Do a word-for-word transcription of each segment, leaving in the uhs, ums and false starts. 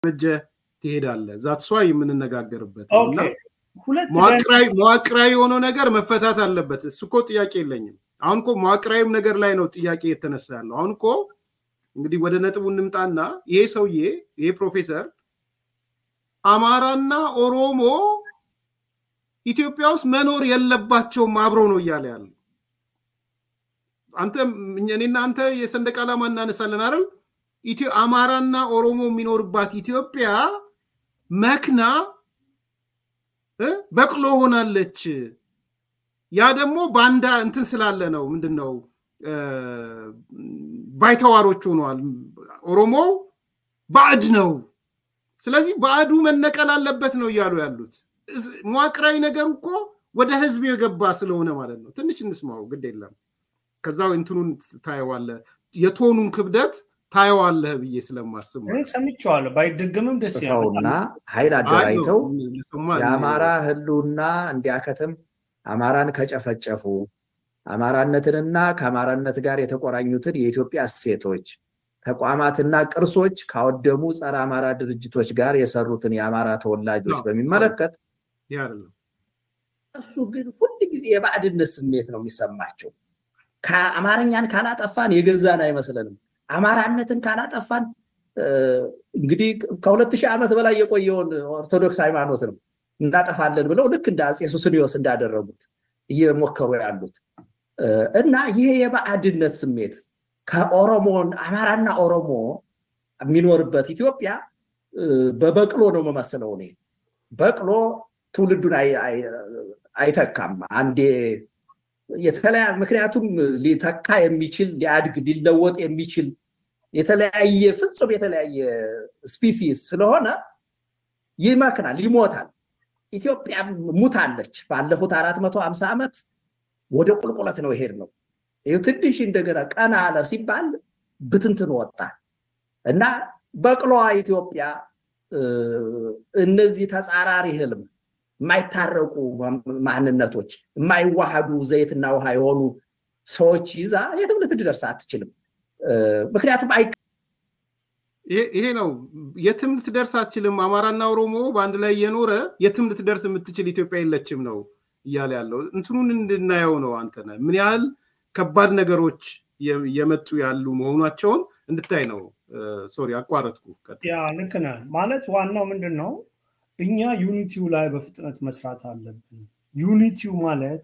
መጀ ትሄዳለ ዛትስ ዋይ የምንነጋገርበት ኦኬ ሁለት ማቅራይ ማቅራይ ሆኖ ነገር መፈታት አለበት እሱኮ ጥያቄ የለኝም አሁንኮ ማቅራይም ነገር ላይ ነው ጥያቄ የተነሳ ያለው አሁንኮ እንግዲህ ወደ ነጥቡ እንምጣና ይሄ ሰውዬ ይሄ ፕሮፌሰር አማራና ኦሮሞ ኢትዮጵያ ውስጥ መኖር የለባቸው አብሮ ነው ይያለ ያለው አንተ እኛኔና አንተ የሰንደቅ ዓላማ እናነሳለን አይደል ኢትዮ አማራና ኦሮሞ የሚኖርባት ኢትዮጵያ መክና በቅሎ ሆናለች ያ ደግሞ ባንዳ እንትን ስላለ ነው ምንድነው ባይተዋሮች ሆነዋል ኦሮሞ ባዕድ ነው ስለዚህ ባዕዱ መነቀል አለበት ነው ይያሉ ያሉት መዋቅራዊ ነገር እኮ ወደ ህዝብ የገባ ስለሆነ ማለት ነው ትንሽ እንስማው ግድ የለም ከዛው እንትኑን ታይዋለ የቶኑን ክብደት ታይዋለህ ብዬ ስለማስብ ነው ሰምቻለሁ ባይደገምም ደስ ያለውና ኃይል አደራይተው ያማራ ህሉና እንዲያከተም አማራን ከጨፈጨፉ አማራነትንና ከአማራነት ጋር የተቆራኙትን የኢትዮጵያ እሴቶች ተቋማትና ቅርሶች ካወደሙ ጸረ አማራ ድርጅቶች ጋር የሰሩትን የአማራ ተወላጆች በሚመለከት ያለው እሱ ግን ሁሉ ጊዜ የባዕድነት ስሜት ነው የሚሰማቸው ከአማርኛን ካላጠፋን የገዛን አይመስለንም አማራነትን ካላጠፋን እንግዲህ ከሁለት ሺህ ዓመት በላይ የቆየውን ኦርቶዶክስ ሃይማኖት ነው እንዳጠፋለን ብለው ልክ እንደ አጼ ሱስንዮስ እንዳደረጉት እየሞከሩ ያሉት እና ይሄ የባዕድነት ስሜት ከኦሮሞን አማራና ኦሮሞ የሚኖርበት ኢትዮጵያ በበቅሎ ነው መመስለው ነው በቅሎ ትውልዱን አይተካም አንዴ የተለያ ምክንያቱም ሊተካ የሚችል ሊያድግ ሊለወጥ የሚችል የተለያየ ፍጹም የተለያየ ስፒሲስ ስለሆነ ይመክናል ይሞታል ኢትዮጵያ ሙታለች ባለፉት አራት መቶ ሃምሳ ዓመት ወደ ቁልቁለት ነው ይሄድ ነው የትንሽ እንደገና ቀና አለ ሲባል ብትንትን ወጣ እና በቅሎዋ ኢትዮጵያ እነዚህ ተጻራሪ ህልም ማይታረቁ ማንነቶች ማይዋሃዱ ዘይትና ውሃ የሆኑ ሰዎች ይዛ የትምልት ድርስ አትችልም ምክንያቱም አይ ይሄ ነው የትምልት ድርስ አትችልም አማራና ኦሮሞ ባንድ ላይ የኖረ የትምልት ድርስ የምትችል ኢትዮጵያ የለችም ነው ይያለ ያለው እንትኑን እንድናየው ነው አንተና ምን ያህል ከባድ ነገሮች የመጡ ያሉ መሆናቸውን እንድታይ ነው ሶሪ አቋረጥኩ ያ ልክ ነህ ማለት ዋናው ምንድነው እኛ ዩኒቲው ላይ በፍጥነት መስራት አለብን ዩኒቲው ማለት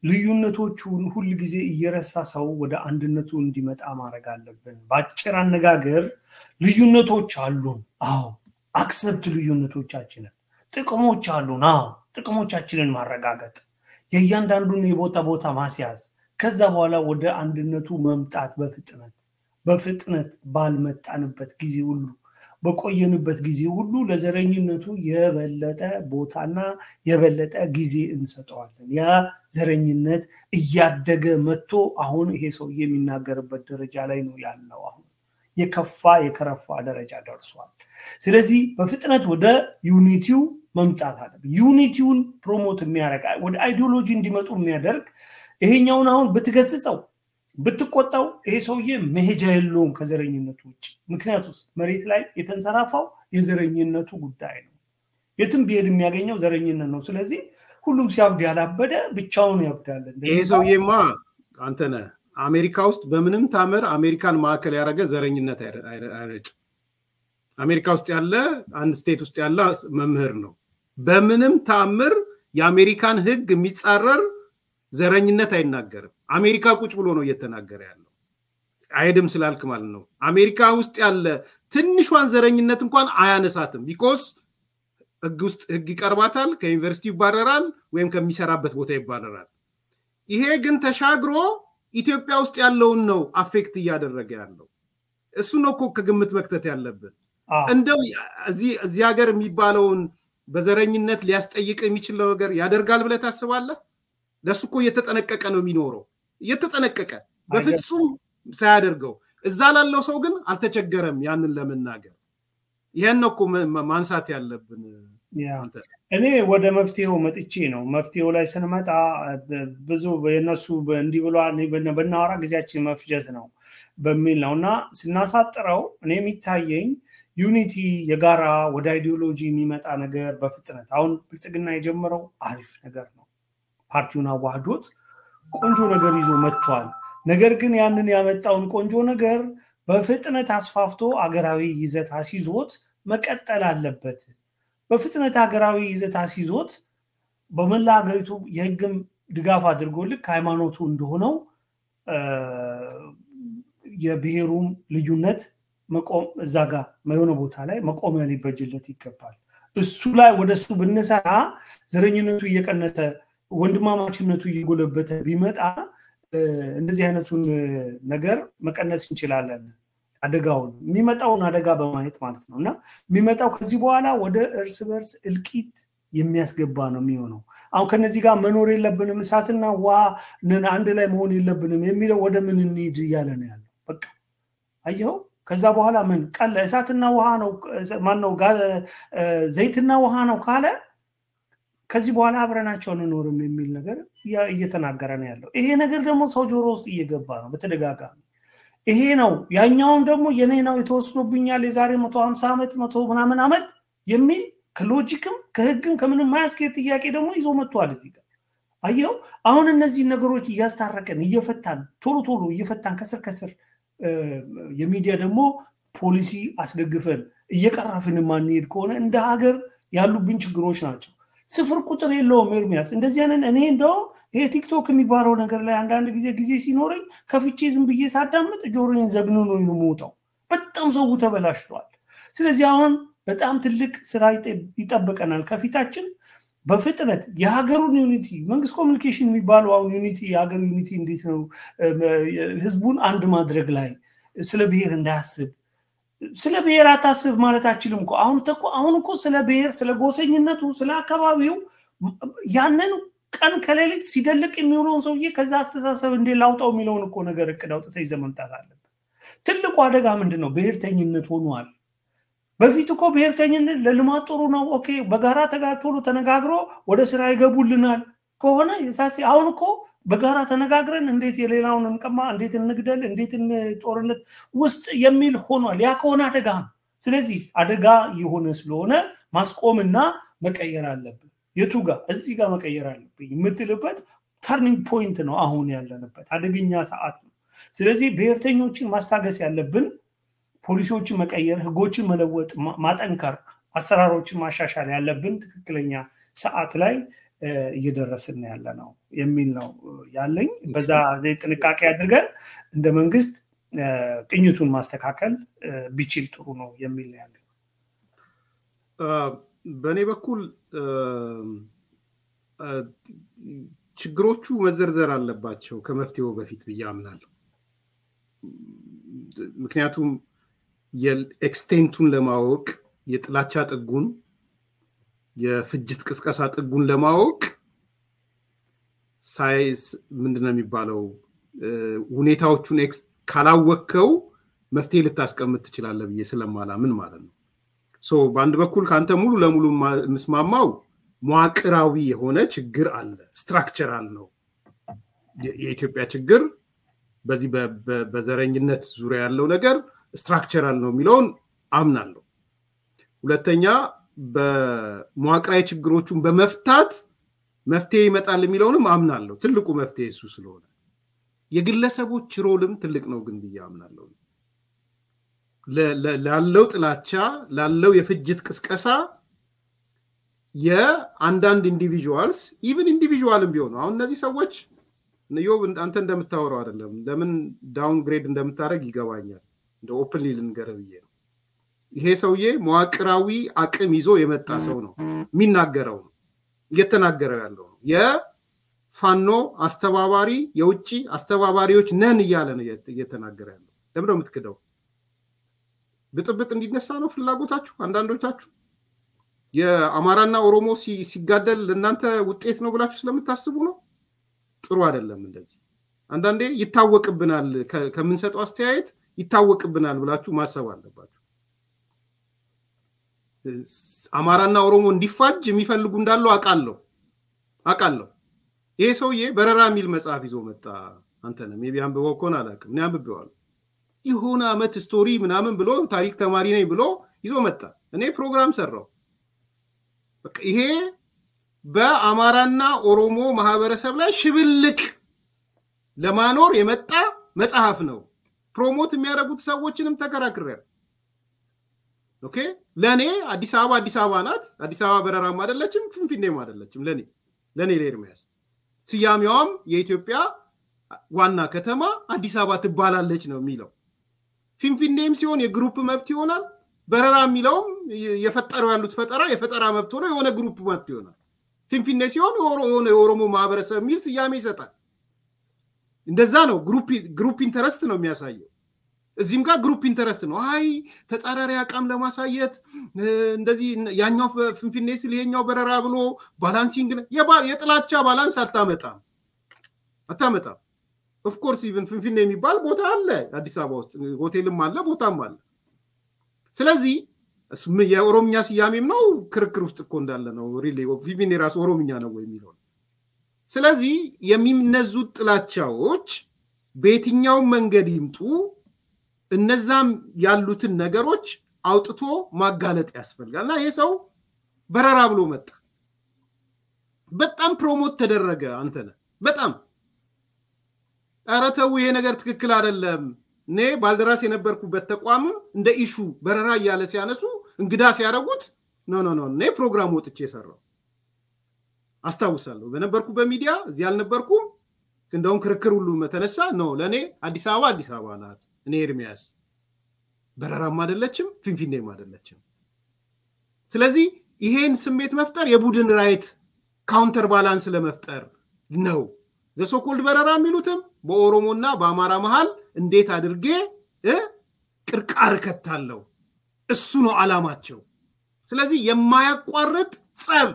ልዩነቶቹን ሁሉ ጊዜ እየረሳ ሰው ወደ አንድነቱ እንዲመጣ ማድረግ አለብን ባጭር አነጋገር ልዩነቶች አሉን አዎ አክሰፕት ልዩነቶቻችንን ጥቅሞች አሉን አዎ ጥቅሞቻችንን ማረጋገጥ የእያንዳንዱን የቦታ ቦታ ማስያዝ ከዛ በኋላ ወደ አንድነቱ መምጣት በፍጥነት በፍጥነት ባልመጣንበት ጊዜ ሁሉ በቆየንበት ጊዜ ሁሉ ለዘረኝነቱ የበለጠ ቦታና የበለጠ ጊዜ እንሰጠዋለን ያ ዘረኝነት እያደገ መጥቶ አሁን ይሄ ሰው የሚናገርበት ደረጃ ላይ ነው ያለው አሁን የከፋ የከረፋ ደረጃ ደርሷል ስለዚህ በፍጥነት ወደ ዩኒቲው መምጣት አለበት ዩኒቲውን ፕሮሞት የሚያረጋ ወደ አይዲዮሎጂ እንዲመጡ የሚያደርግ ይሄኛውን አሁን በትገጽጸው በትቆጣው ይሄ ሰውዬ መሄጃ የለውም ከዘረኝነቱ ውጪ ምክንያቱስ መሬት ላይ የተንሰራፋው የዘረኝነቱ ጉዳይ ነው የትም ቢሄድ የሚያገኘው ዘረኝነት ነው ስለዚህ ሁሉም ሲያብድ ያላበደ ብቻውን ያብዳል ይሄ ሰውዬማ አንተነ አሜሪካ ውስጥ በምንም ታምር አሜሪካን ማዕከል ያረገ ዘረኝነት አይረጭ አሜሪካ ውስጥ ያለ አንድ ስቴት ውስጥ ያለ መምህር ነው በምንም ታምር የአሜሪካን ህግ የሚጻረር ዘረኝነት አይናገርም አሜሪካ ቁጭ ብሎ ነው እየተናገረ ያለው አይደም ስላልክ ማለት ነው አሜሪካ ውስጥ ያለ ትንሿን ዘረኝነት እንኳን አያነሳትም ቢኮዝ ህግ ውስጥ ህግ ይቀርባታል ከዩኒቨርሲቲ ይባረራል ወይም ከሚሰራበት ቦታ ይባረራል ይሄ ግን ተሻግሮ ኢትዮጵያ ውስጥ ያለውን ነው አፌክት እያደረገ ያለው እሱ ነው እኮ ከግምት መክተት ያለበት እንደው እዚህ እዚህ ሀገር የሚባለውን በዘረኝነት ሊያስጠይቅ የሚችል ነገር ያደርጋል ብለ ታስባለህ ለሱኮ እየተጠነቀቀ ነው የሚኖረው እየተጠነቀቀ በፍጹም ሳያደርገው እዛ ላለው ሰው ግን አልተቸገረም ያንን ለመናገር ይሄን ነው እኮ ማንሳት ያለብን እኔ ወደ መፍትሄው መጥቼ ነው መፍትሄው ላይ ስንመጣ ብዙ የነሱ እንዲ ብሏል በእናወራ ጊዜያችን መፍጀት ነው በሚል ነውና ስናሳጥረው እኔ የሚታየኝ ዩኒቲ የጋራ ወደ አይዲዮሎጂ የሚመጣ ነገር በፍጥነት አሁን ብልጽግና የጀመረው አሪፍ ነገር ነው ፓርቲውን አዋህዶት ቆንጆ ነገር ይዞ መጥቷል ነገር ግን ያንን ያመጣውን ቆንጆ ነገር በፍጥነት አስፋፍቶ አገራዊ ይዘት አስይዞት መቀጠል አለበት በፍጥነት አገራዊ ይዘት አስይዞት በመላ ሀገሪቱ የህግም ድጋፍ አድርጎ ልክ ሃይማኖቱ እንደሆነው የብሔሩም ልዩነት መቆም እዛጋ ማየሆነ ቦታ ላይ መቆሚያ ሊበጅለት ይገባል እሱ ላይ ወደሱ ብንሰራ ዘረኝነቱ እየቀነተ ወንድማማችነቱ እየጎለበተ ቢመጣ እንደዚህ አይነቱን ነገር መቀነስ እንችላለን አደጋውን የሚመጣውን አደጋ በማየት ማለት ነውና የሚመጣው ከዚህ በኋላ ወደ እርስ በርስ እልቂት የሚያስገባ ነው የሚሆነው አሁን ከነዚህ ጋር መኖር የለብንም እሳትና ዋ አንድ ላይ መሆን የለብንም የሚለው ወደ ምን እንሂድ ያለ ነው ያለው በቃ አየው ከዛ በኋላ ምን ቀለ እሳትና ውሃ ነው ማን ነው ዘይትና ውሃ ነው ካለ ከዚህ በኋላ አብረናቸው እንኖርም የሚል ነገር እየተናገረ ነው ያለው ይሄ ነገር ደግሞ ሰው ጆሮ ውስጥ እየገባ ነው በተደጋጋሚ ይሄ ነው ያኛውም ደግሞ የኔ ነው የተወስኖብኛል የዛሬ መቶ ሃምሳ አመት መቶ ምናምን አመት የሚል ከሎጂክም ከህግም ከምንም ማያስከት ጥያቄ ደግሞ ይዞ መጥቷል እዚህ ጋር አየው አሁን እነዚህ ነገሮች እያስታረቀን እየፈታን ቶሎ ቶሎ እየፈታን ከስር ከስር የሚዲያ ደግሞ ፖሊሲ አስደግፈን እየቀረፍን ማንሄድ ከሆነ እንደ ሀገር ያሉብን ችግሮች ናቸው ስፍር ቁጥር የለውም ኤርሚያስ እንደዚህ አይነት እኔ እንደው ይሄ ቲክቶክ የሚባለው ነገር ላይ አንዳንድ ጊዜ ጊዜ ሲኖረኝ ከፍቼ ዝም ብዬ ሳዳምጥ ጆሮዬን ዘግኖ ነው የሚሞተው በጣም ሰው ተበላሽቷል ስለዚህ አሁን በጣም ትልቅ ስራ ይጠበቀናል ከፊታችን በፍጥነት የሀገሩን ዩኒቲ መንግስት ኮሙኒኬሽን የሚባለው አሁን ዩኒቲ የሀገር ዩኒቲ እንዴት ነው ህዝቡን አንድ ማድረግ ላይ ስለ ብሔር እንዳያስብ ስለ ብሔር አታስብ ማለታችንም እኮ አሁን ተቆ አሁን እኮ ስለ ብሔር ስለ ጎሰኝነቱ ስለ አካባቢው ያንን ቀን ከሌሊት ሲደልቅ የሚውለውን ሰውዬ ከዛ አስተሳሰብ እንደ ላውጣው የሚለውን እኮ ነገር እቅድ አውጥተው ይዘመምጣት አለበት ትልቁ አደጋ ምንድነው ብሔርተኝነት ሆኗል በፊት እኮ ብሔርተኝነት ለልማት ጥሩ ነው ኦኬ በጋራ ተጋግቶ ተነጋግሮ ወደ ስራ ይገቡልናል ከሆነ የሳሲ አሁን እኮ በጋራ ተነጋግረን እንዴት የሌላውን እንቀማ እንዴት እንግደል እንዴት ጦርነት ውስጥ የሚል ሆኗል ያ ከሆነ አደጋ ስለዚህ አደጋ የሆነ ስለሆነ ማስቆምና መቀየር አለብን የቱጋ እዚህ ጋር መቀየር አለብን የምትልበት ተርኒንግ ፖይንት ነው አሁን ያለንበት አደገኛ ሰዓት ነው ስለዚህ ብሔርተኞችን ማስታገስ ያለብን ፖሊሲዎችን መቀየር ህጎችን መለወጥ ማጠንከር አሰራሮችን ማሻሻል ያለብን ትክክለኛ ሰዓት ላይ እየደረስን ያለ ነው የሚል ነው ያለኝ በዛ ጥንቃቄ አድርገን እንደ መንግስት ቅኝቱን ማስተካከል ቢችል ጥሩ ነው የሚል ነው ያለኝ በኔ በኩል ችግሮቹ መዘርዘር አለባቸው ከመፍትሄው በፊት በያምናለሁ ምክንያቱም የኤክስቴንቱን ለማወቅ የጥላቻ ጥጉን የፍጅት ቅስቀሳ ጥጉን ለማወቅ ሳይንስ ምንድነው የሚባለው ሁኔታዎቹን ኤክስ ካላወቀው መፍትሄ ልታስቀምጥ ትችላለህ ብዬ ስለማላምን ማለት ነው ሶ በአንድ በኩል ካንተ ሙሉ ለሙሉ መስማማው መዋቅራዊ የሆነ ችግር አለ ስትራክቸራል ነው የኢትዮጵያ ችግር በዚህ በዘረኝነት ዙሪያ ያለው ነገር ስትራክቸራል ነው የሚለውን አምናለሁ ሁለተኛ በመዋቅራዊ ችግሮቹን በመፍታት መፍትሄ ይመጣል የሚለውንም አምናለሁ ትልቁ መፍትሄ እሱ ስለሆነ የግለሰቦች ሮልም ትልቅ ነው ግን ብዬ አምናለሁ ላለው ጥላቻ ላለው የፍጅት ቅስቀሳ የአንዳንድ ኢንዲቪጁዋልስ ኢቭን ኢንዲቪጁዋልም ቢሆኑ አሁን እነዚህ ሰዎች ነው አንተ እንደምታወራው አይደለም ለምን ዳውን ግሬድ እንደምታረግ ይገባኛል እንደ ኦፕንሊ ልንገርብዬ ነው ይሄ ሰውዬ መዋቅራዊ አቅም ይዞ የመጣ ሰው ነው የሚናገረው እየተናገረው ያለው የፋኖ አስተባባሪ የውጪ አስተባባሪዎች ነን እያለ ነው እየተናገረ ያለው ለምን ነው የምትከደው ብጥብጥ እንዲነሳ ነው ፍላጎታችሁ አንዳንዶቻችሁ የአማራና ኦሮሞ ሲጋደል ለእናንተ ውጤት ነው ብላችሁ ስለምታስቡ ነው ጥሩ አይደለም እንደዚህ አንዳንዴ ይታወቅብናል ከምንሰጠው አስተያየት ይታወቅብናል ብላችሁ ማሰብ አለባችሁ አማራና ኦሮሞ እንዲፋጅ የሚፈልጉ እንዳለው አቃለው አቃለው ይሄ ሰውዬ በረራ ሚል መጽሐፍ ይዞ መጣ አንተነ ሜቢ አንብበው ኮን አላቀም እኔ አንብቤዋለሁ ይሁን አመት ስቶሪ ምናምን ብሎ ታሪክ ተማሪ ነኝ ብሎ ይዞ መጣ እኔ ፕሮግራም ሰራው በቃ ይሄ በአማራና ኦሮሞ ማህበረሰብ ላይ ሽብልቅ ለማኖር የመጣ መጽሐፍ ነው ፕሮሞት የሚያደርጉት ሰዎችንም ተከራክረው ኦኬ ለኔ አዲስ አበባ አዲስ አበባ ናት አዲስ አበባ በረራም አይደለችም ፍንፍኔም አይደለችም ለኔ ለኔ ለኤርሚያስ ሲያሚያውም የኢትዮጵያ ዋና ከተማ አዲስ አበባ ትባላለች ነው የሚለው ፍንፍኔም ሲሆን የግሩፕ መብት ይሆናል በረራ የሚለውም የፈጠረው ያሉት ፈጠራ የፈጠራ መብት ሆኖ የሆነ ግሩፕ መብት ይሆናል ፍንፍኔ ሲሆን የሆነ የኦሮሞ ማህበረሰብ ሚል ሲያሜ ይሰጣል እንደዛ ነው ግሩፕ ግሩፕ ኢንተረስት ነው የሚያሳየው እዚህም ጋር ግሩፕ ኢንተረስት ነው አይ ተጻራሪ አቋም ለማሳየት እንደዚህ ያኛው ፍንፍኔ ሲል ይሄኛው በረራ ብሎ ባላንሲንግ የጥላቻ ባላንስ አታመጣ አታመጣ ኦፍ ኮርስ ኢቭን ፍንፍኔ የሚባል ቦታ አለ አዲስ አበባ ውስጥ ሆቴልም አለ ቦታም አለ ስለዚህ የኦሮምኛ ሲያሜም ነው ክርክር ውስጥ እኮ እንዳለ ነው ሪሊ ፍንፍኔ ራስ ኦሮምኛ ነው ወይ የሚለው ስለዚህ የሚነዙት ጥላቻዎች በየትኛው መንገድ ይምጡ እነዛም ያሉትን ነገሮች አውጥቶ ማጋለጥ ያስፈልጋልና ይሄ ሰው በረራ ብሎ መጣ በጣም ፕሮሞት ተደረገ አንተነ በጣም አራተው ይሄ ነገር ትክክል አይደለም ኔ ባልደራስ የነበርኩበት ተቋም እንደ ኢሹ በረራ ያለ ሲያነሱ እንግዳ ሲያረጉት ኖ ኖ ኖ ኔ ፕሮግራም ወጥቼ ሰራው አስታውሳለሁ በነበርኩ በሚዲያ እዚህ ያልነበርኩም እንደውም ክርክር ሁሉ መተነሳ ነው ለኔ አዲስ አበባ አዲስ አበባ ናት እኔ ኤርሚያስ በረራም አይደለችም ፍንፍኔም አይደለችም ስለዚህ ይሄን ስሜት መፍጠር የቡድን ራይት ካውንተር ባላንስ ለመፍጠር ነው ዘሶኮልድ በረራ የሚሉትም በኦሮሞና በአማራ መሃል እንዴት አድርጌ ቅርቃር ከተታለው እሱ ነው አላማቸው ስለዚህ የማያቋርጥ ጸብ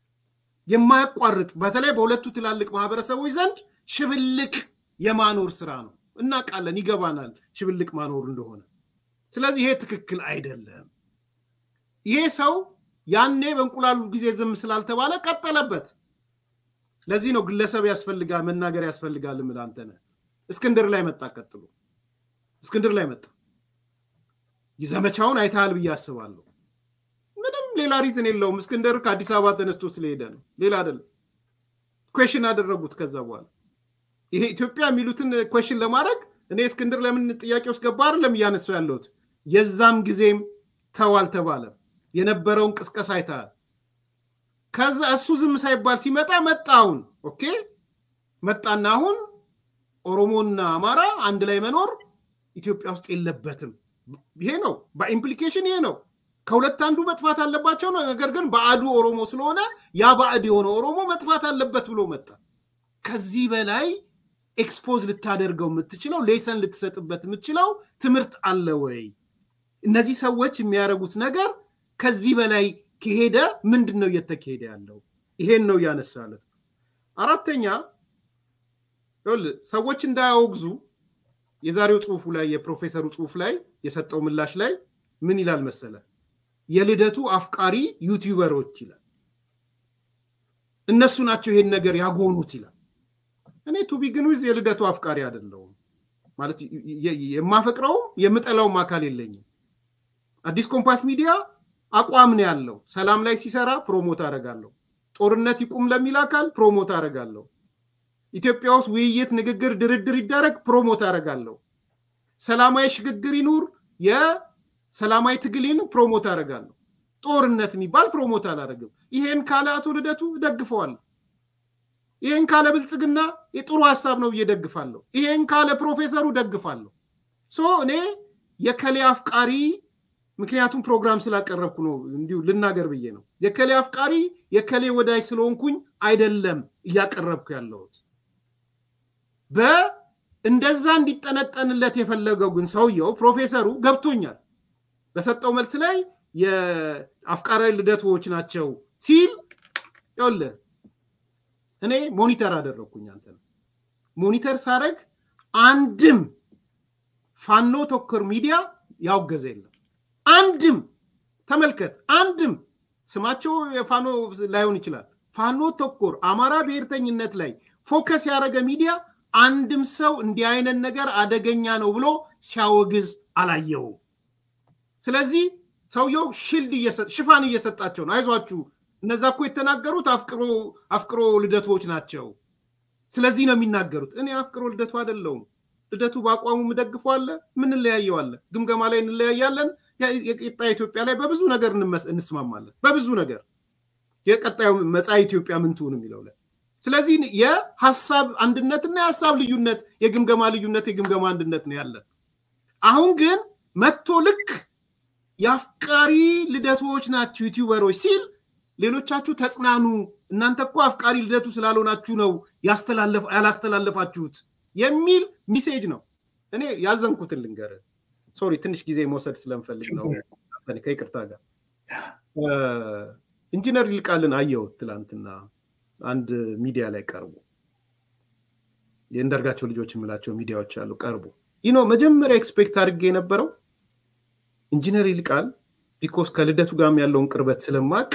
የማያቋርጥ በተለይ በሁለቱ ትላልቅ ማህበረሰቦች ዘንድ ሽብልቅ የማኖር ስራ ነው እና ቃለን ይገባናል ሽብልቅ ማኖር እንደሆነ ስለዚህ ይሄ ትክክል አይደለም ይሄ ሰው ያኔ በእንቁላሉ ጊዜ ዝም ስላልተባለ ቀጠለበት ለዚህ ነው ግለሰብ ያስፈልጋል መናገር ያስፈልጋል ምላንተነ እስክንድር ላይ መጣ ቀጥሎ እስክንድር ላይ መጣ ይዘመቻውን አይታል በያስባለሁ ምንም ሌላ ሪዝን የለውም እስክንድር ከአዲስ አበባ ተነስቶ ስለሄደ ነው ሌላ አይደለም ኩዌሽን አደረጉት ከዛ በኋላ ይሄ ኢትዮጵያ የሚሉትን ኩዌሽን ለማድረግ እኔ እስክንድር ለምን ጥያቄው ስገባ አይደለም ያነሳው ያለውት የዛም ጊዜም ተዋል ተባለ የነበረውን ቅስቀሳ አይታል ከዛ እሱ ዝም ሳይባል ሲመጣ መጣውን ኦኬ መጣና አሁን ኦሮሞና አማራ አንድ ላይ መኖር ኢትዮጵያ ውስጥ የለበትም ይሄ ነው በኢምፕሊኬሽን ይሄ ነው ከሁለት አንዱ መጥፋት አለባቸው ነው ነገር ግን ባዕዱ ኦሮሞ ስለሆነ ያ ባዕድ የሆነ ኦሮሞ መጥፋት አለበት ብሎ መጣ ከዚህ በላይ ኤክስፖዝ ልታደርገው የምትችለው ሌሰን ልትሰጥበት የምትችለው ትምርት አለ ወይ እነዚህ ሰዎች የሚያረጉት ነገር ከዚህ በላይ ከሄደ ምንድነው እየተከሄደ ያለው ይሄን ነው ያነሳለት አራተኛ ይል ሰዎች እንዳያወግዙ የዛሬው ጽሁፉ ላይ የፕሮፌሰሩ ጽሁፍ ላይ የሰጠው ምላሽ ላይ ምን ይላል መሰለ የልደቱ አፍቃሪ ዩቲዩበሮች ይላል እነሱ ናቸው ይሄን ነገር ያጎኑት ይላል እኔ ቱ ቢግን ዊዝ የልደቱ አፍቃሪ አይደለም ማለት የማፈቅረው የምጠላው ማካል የለኝም አዲስ ኮምፓስ ሚዲያ አቋም ነው ያለው ሰላም ላይ ሲሰራ ፕሮሞት አደርጋለሁ ጦርነት ይቁም ለሚል አካል ፕሮሞት አደርጋለሁ ኢትዮጵያ ውስጥ ውይይት ንግግር ድርድር ይደረግ ፕሮሞት አደርጋለሁ ሰላማዊ ሽግግር ይኑር የሰላማዊ ትግልን ፕሮሞት አደርጋለሁ ጦርነት የሚባል ፕሮሞት አላደርግም ይሄን ካለ አቶ ልደቱ ደግፈዋል ይሄን ካለ ብልጽግና የጥሩ ሐሳብ ነው እየደግፋለሁ ይሄን ካለ ፕሮፌሰሩ ደግፋለሁ ሶ እኔ የከሌ አፍቃሪ ምክንያቱም ፕሮግራም ስላቀረብኩ ነው እንዲው ልናገር ብዬ ነው የከሌ አፍቃሪ የከሌ ወዳይ ስለሆንኩኝ አይደለም ያቀረብኩ ያለሁት በእንደዛ እንዲጠነጠንለት የፈለገው ግን ሰውየው ፕሮፌሰሩ ገብቶኛል በሰጠው መልስ ላይ የአፍቃሪ ልደቶች ናቸው ሲል ይወለ እኔ ሞኒተር አደረኩኝ አንተ ሞኒተር ሳረግ አንድም ፋኖ ተኮር ሚዲያ ያውገዘ የለም አንድም ተመልከት አንድም ስማቸው የፋኖ ላይሆን ይችላል ፋኖ ተኮር አማራ ብሔርተኝነት ላይ ፎከስ ያደረገ ሚዲያ አንድም ሰው እንዲህ አይነት ነገር አደገኛ ነው ብሎ ሲያወግዝ አላየው ስለዚህ ሰውየው ሺልድ እየሰጠ ሽፋን እየሰጣቸው ነው አይዟችሁ እነዛ እኮ የተናገሩት አፍቅሮ አፍቅሮ ልደቶች ናቸው ስለዚህ ነው የሚናገሩት እኔ አፍቅሮ ልደቱ አይደለም ልደቱ ባቋሙ ምደግፈዋለ ምን ለያየዋለ ግምገማ ላይ እንለያያለን የቀጣይ ኢትዮጵያ ላይ በብዙ ነገር እንስማማለን በብዙ ነገር የቀጣዩ መጻኢ ኢትዮጵያ ምን ትሁን የሚለው ላይ ስለዚህ የሐሳብ አንድነትና የሐሳብ ልዩነት የግምገማ ልዩነት የግምገማ አንድነት ነው ያለ አሁን ግን መጥቶ ልክ ያፍቃሪ ልደቶች ናችሁ ዩቲዩበሮች ሲል ሌሎቻችሁ ተጽናኑ እናንተ እኮ አፍቃሪ ልደቱ ስላልሆናችሁ ነው ያስተላለፍ ያላስተላለፋችሁት የሚል ሜሴጅ ነው እኔ ያዘንኩት ልንገር ሶሪ ትንሽ ጊዜ መውሰድ ስለምፈልግ ነው አፈን ከይቅርታ ጋር ኢንጂነር ይልቃልን አየው ትላንትና አንድ ሚዲያ ላይ ቀርቡ የእንደርጋቸው ልጆች የሚላቸው ሚዲያዎች አሉ ቀርቡ ይኖ መጀመሪያ ኤክስፔክት አድርጌ የነበረው ኢንጂነር ይልቃል ቢኮዝ ከልደቱ ጋርም ያለውን ቅርበት ስለማቅ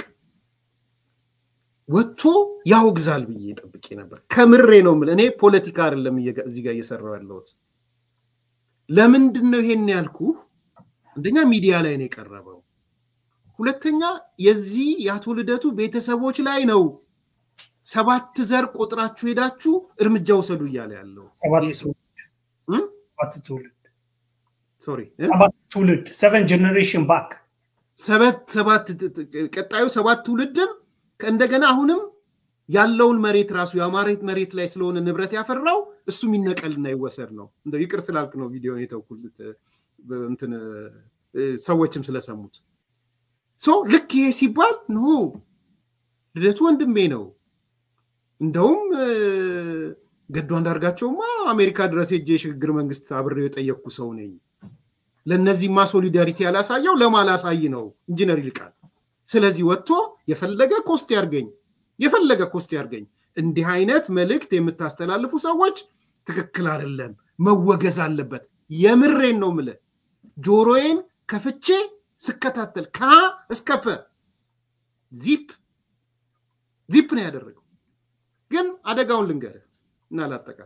ወጥቶ ያውግዛል ብዬ ጠብቄ ነበር ከምሬ ነው ማለት እኔ ፖለቲካ አይደለም እዚህ ጋር እየሰራው ያለሁት ለምንድነው ይሄን ያልኩ አንደኛ ሚዲያ ላይ ነው የቀረበው ሁለተኛ የዚህ ያቶ ልደቱ ቤተሰቦች ላይ ነው ሰባት ዘር ቆጥራችሁ ሄዳችሁ እርምጃ ወሰዱ ይያለ ያለው ሰባት ሰባት ትውልድ ሶሪ ሰባት ትውልድ seven generation back ሰባት ሰባት ቀጣዩ ሰባት ትውልድም እንደገና አሁንም ያለውን መሬት ራሱ ያማሬት መሬት ላይ ስለሆነ ንብረት ያፈራው እሱ ሚነቀልና ይወሰድ ነው እንደ ይቅር ስላልክ ነው ቪዲዮ የተውኩልት እንትን ሰዎችም ስለሰሙት ሶ ልክ ይሄ ሲባል ነው ልደቱ ወንድሜ ነው እንደውም ገዱ አንዳርጋቸውማ አሜሪካ ድረስ ሄጄ ሽግግር መንግስት አብሬው የጠየቅኩ ሰው ነኝ ለነዚህማ ሶሊዳሪቲ ያላሳየው ለማላሳይ ነው ኢንጂነር ይልቃል ስለዚህ ወጥቶ የፈለገ ኮስት ያርገኝ የፈለገ ኮስት ያርገኝ እንዲህ አይነት መልእክት የምታስተላልፉ ሰዎች ትክክል አይደለም መወገዝ አለበት የምሬን ነው ምለ ጆሮዬን ከፍቼ ስከታተል ካ እስከፈ ዚፕ ዚፕ ነው ያደረገው ግን አደጋውን ልንገር እና ላጠቃል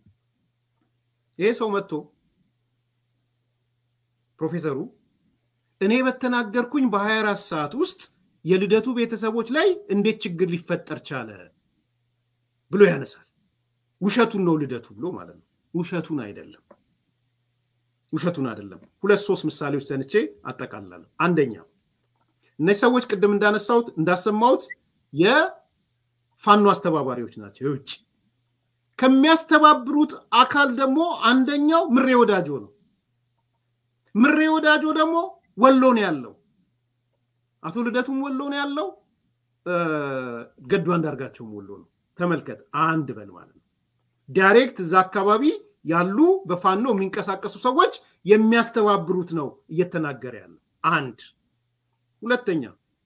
ይሄ ሰው መጥቶ ፕሮፌሰሩ እኔ በተናገርኩኝ በ24 ሰዓት ውስጥ የልደቱ ቤተሰቦች ላይ እንዴት ችግር ሊፈጠር ቻለ ብሎ ያነሳል ውሸቱን ነው ልደቱ ብሎ ማለት ነው ውሸቱን አይደለም ውሸቱን አይደለም ሁለት ሶስት ምሳሌዎች ተንቼ አጠቃላለሁ አንደኛ እነዚህ ሰዎች ቅድም እንዳነሳውት እንዳሰማውት የፋኖ አስተባባሪዎች ናቸው የውጭ ከሚያስተባብሩት አካል ደግሞ አንደኛው ምሬ ወዳጆ ነው ምሬ ወዳጆ ደግሞ ወሎ ነው ያለው አቶ ልደቱም ወሎ ነው ያለው ገዱ አንዳርጋቸውም ወሎ ነው ተመልከት አንድ በል ማለት ነው ዳይሬክት እዛ አካባቢ ያሉ በፋኖ የሚንቀሳቀሱ ሰዎች የሚያስተባብሩት ነው እየተናገረ ያለው አንድ ሁለተኛ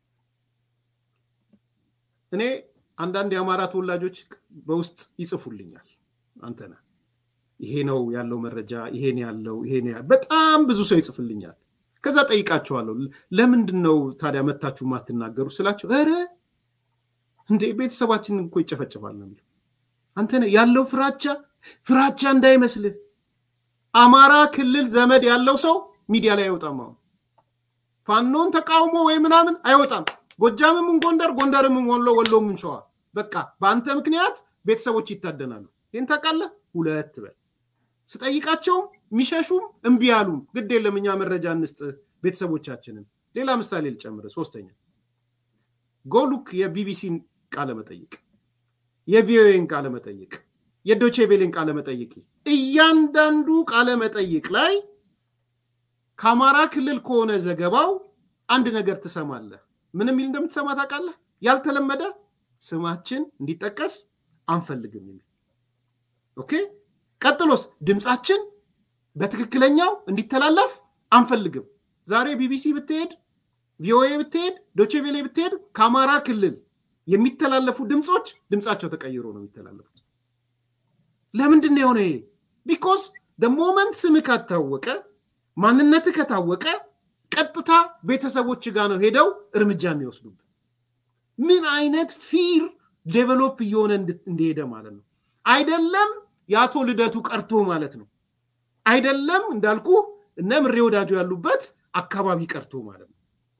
እኔ አንዳንድ የአማራ ተወላጆች በውስጥ ይጽፉልኛል አንተና ይሄ ነው ያለው መረጃ ይሄ ነው ያለው ይሄ ነው በጣም ብዙ ሰው ይጽፍልኛል ከዛ ጠይቃቸዋለሁ ለምንድነው ታዲያ መታችሁ ማትናገሩ ስላቸው አረ እንዴ ቤተሰባችን እንኮ ይጨፈጨፋል ነው አንተነ ያለው ፍራቻ ፍራቻ እንዳይመስል አማራ ክልል ዘመድ ያለው ሰው ሚዲያ ላይ አይወጣም ፋኖን ተቃውሞ ወይ ምናምን አይወጣም ጎጃምም ጎንደር ጎንደርም ወሎ ወሎም ሸዋ በቃ በአንተ ምክንያት ቤተሰቦች ይታደናሉ ይሄን ታቃለ ሁለት በል ስጠይቃቸው ሚሸሹም እንቢ ያሉ ግድ የለምኛ መረጃ እንስጥ ቤተሰቦቻችንን ሌላ ምሳሌ ልጨምር ሶስተኛ ጎሉክ የቢቢሲን ቃለ መጠይቅ የቪኦኤን ቃለ መጠይቅ የዶቼ ቬለን ቃለ መጠይቅ እያንዳንዱ ቃለ መጠይቅ ላይ ከአማራ ክልል ከሆነ ዘገባው አንድ ነገር ትሰማለህ ምንም ይል እንደምትሰማ ታውቃለህ ያልተለመደ ስማችን እንዲጠቀስ አንፈልግም የሚል ኦኬ ቀጥሎስ ድምጻችን በትክክለኛው እንዲተላለፍ አንፈልግም ዛሬ ቢቢሲ ብትሄድ ቪኦኤ ብትሄድ ዶቼ ቬለ ብትሄድ ከአማራ ክልል የሚተላለፉ ድምጾች ድምጻቸው ተቀይሮ ነው የሚተላለፉት ለምንድን ነው የሆነ because the moment ስምህ ካታወቀ ማንነትህ ከታወቀ ቀጥታ ቤተሰቦች ጋር ነው ሄደው እርምጃ የሚወስዱት ምን አይነት ፊር ዴቨሎፕ ይሆነ እንደሄደ ማለት ነው አይደለም ያቶ ልደቱ ቀርቶ ማለት ነው አይደለም እንዳልኩ እነ ምሬ ወዳጆ ያሉበት አካባቢ ቀርቶ ማለት ነው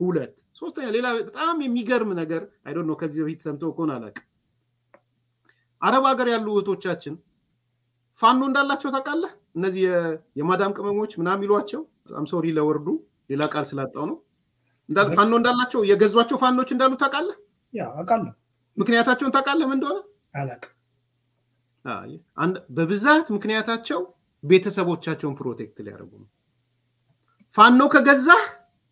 ሁለት ሶስተኛ ሌላ በጣም የሚገርም ነገር አይ ዶንት ኖ ከዚህ በፊት ሰምተው ኮን አላቅ አረብ ሀገር ያሉ እህቶቻችን ፋኖ እንዳላቸው ታውቃለህ እነዚህ የማዳም ቅመሞች ምናምን ይሏቸው በጣም ሶሪ ለወርዱ ሌላ ቃል ስላጣው ነው እንዳል ፋኖ እንዳላቸው የገዟቸው ፋኖች እንዳሉ ታውቃለህ ያ አውቃለሁ ምክንያታቸውን ታውቃለህ ምን እንደሆነ አላቅ አይ አንድ በብዛት ምክንያታቸው ቤተሰቦቻቸውን ፕሮቴክት ሊያደርጉ ነው ፋኖ ከገዛህ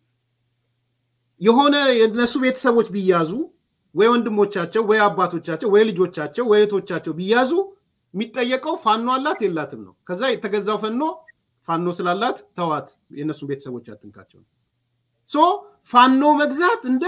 የሆነ የነሱ ቤተሰቦች ቢያዙ ወይ ወንድሞቻቸው ወይ አባቶቻቸው ወይ ልጆቻቸው ወይ እህቶቻቸው ቢያዙ የሚጠየቀው ፋኖ አላት የላትም ነው ከዛ የተገዛው ፋኖ ፋኖ ስላላት ተዋት የነሱ ቤተሰቦች አትንካቸው ሶ ፋኖ መግዛት እንደ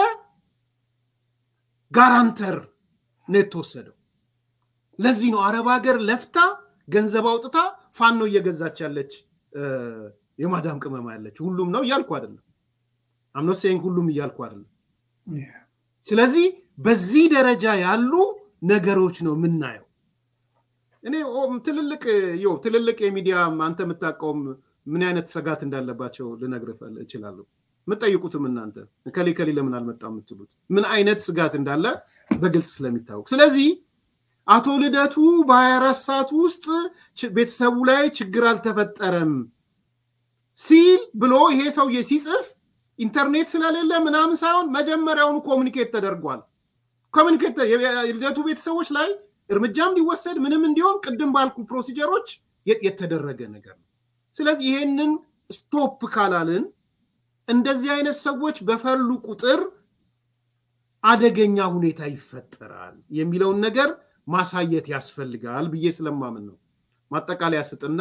ጋራንተር ነው የተወሰደው ለዚህ ነው አረብ ሀገር ለፍታ ገንዘብ አውጥታ ፋኖ እየገዛች ያለች የማዳም ቅመማ ያለች ሁሉም ነው ያልኩ አይደለም I'm not saying ሁሉም ይያልኩ አይደለም ስለዚህ በዚህ ደረጃ ያሉ ነገሮች ነው ምናየው እኔ ትልልቅ ይው ትልልቅ የሚዲያ አንተ መጣቀም ምን አይነት ስጋት እንዳለባቸው ልነግርህ እችላለሁ መጠይቁትም እናንተ ከሊ ከሊ ለምን አልመጣም ምትሉት ምን አይነት ስጋት እንዳለ በግልጽ ስለሚታወቅ ስለዚህ አቶ ልደቱ በ24 ሰዓት ውስጥ ቤተሰቡ ላይ ችግር አልተፈጠረም ሲል ብሎ ይሄ ሰውዬ ሲጽፍ ኢንተርኔት ስለሌለ ምናምን ሳይሆን መጀመሪያውን ኮሙኒኬት ተደርጓል ኮሙኒኬት የልደቱ ቤተሰቦች ላይ እርምጃም ሊወሰድ ምንም እንዲሆን ቅድም ባልኩ ፕሮሲጀሮች የተደረገ ነገር ነው ስለዚህ ይሄንን ስቶፕ ካላልን እንደዚህ አይነት ሰዎች በፈሉ ቁጥር አደገኛ ሁኔታ ይፈጠራል የሚለውን ነገር ማሳየት ያስፈልጋል ብዬ ስለማምን ነው ማጠቃለያ ስጥና